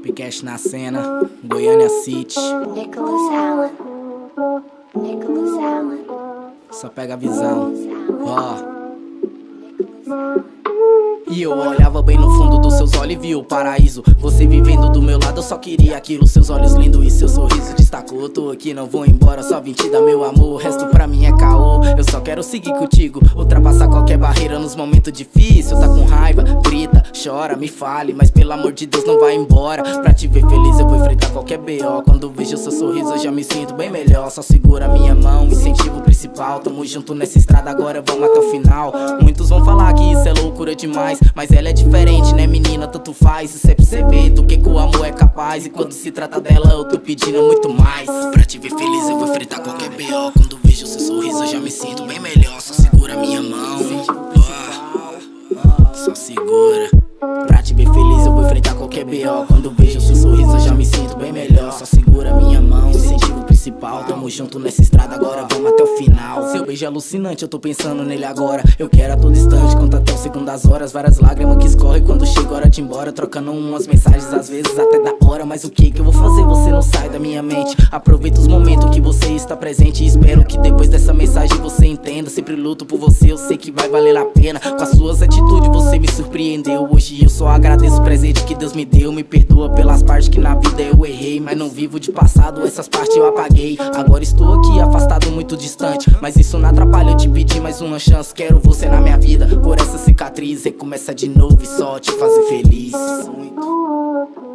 Tripcast na cena, Goiânia City. Nicholas Allen. Nicholas Allen. Só pega a visão, ó. E eu olhava bem no fundo dos seus olhos e vi o paraíso. Você vivendo do meu lado, eu só queria aquilo. Seus olhos lindos e seu sorriso destacou. Tô aqui, não vou embora, só vim te dar meu amor. O resto pra mim é caô, eu só quero seguir contigo. Ultrapassar qualquer barreira nos momentos difíceis. Tá com raiva, grita, chora, me fale, mas pelo amor de Deus não vai embora. Pra te ver feliz eu vou enfrentar qualquer B.O. Quando vejo seu sorriso eu já me sinto bem melhor. Só segura minha mão, incentivo principal. Tamo junto nessa estrada, agora vamos até o final. Muitos vão falar que isso é loucura demais, mas ela é diferente, né menina, tanto faz. Isso é pra você ver do que o amor é capaz. E quando se trata dela eu tô pedindo muito mais. Pra te ver feliz eu vou enfrentar qualquer B.O. Quando vejo seu sorriso eu já me sinto bem melhor. Só segura minha mão, só segura. Pra te ver feliz eu vou enfrentar qualquer B.O. Quando vejo seu sorriso eu já me sinto bem melhor. Só segura minha mão, incentivo principal. Tamo junto nessa estrada, agora vamos até o final. Seu beijo é alucinante, eu tô pensando nele agora. Eu quero a todo instante, conta até o segundo das horas. Várias lágrimas que escorrem quando chega a hora de ir embora. Trocando umas mensagens, às vezes até da hora. Mas o que eu vou fazer? Você não sai da minha mente. Aproveita os momentos que você está presente. E espero que depois dessa mensagem você entenda. Sempre luto por você, eu sei que vai valer a pena. Com as suas atitudes você me surpreendeu. Hoje eu só agradeço o presente que Deus me deu. Me perdoa pelas partes que na vida eu errei, mas não vivo de passado, essas partes eu apaguei. Agora estou aqui afastado, muito distante, mas isso não atrapalha eu te pedir mais uma chance. Quero você na minha vida, por essa cicatriz recomeça de novo e só te fazer feliz.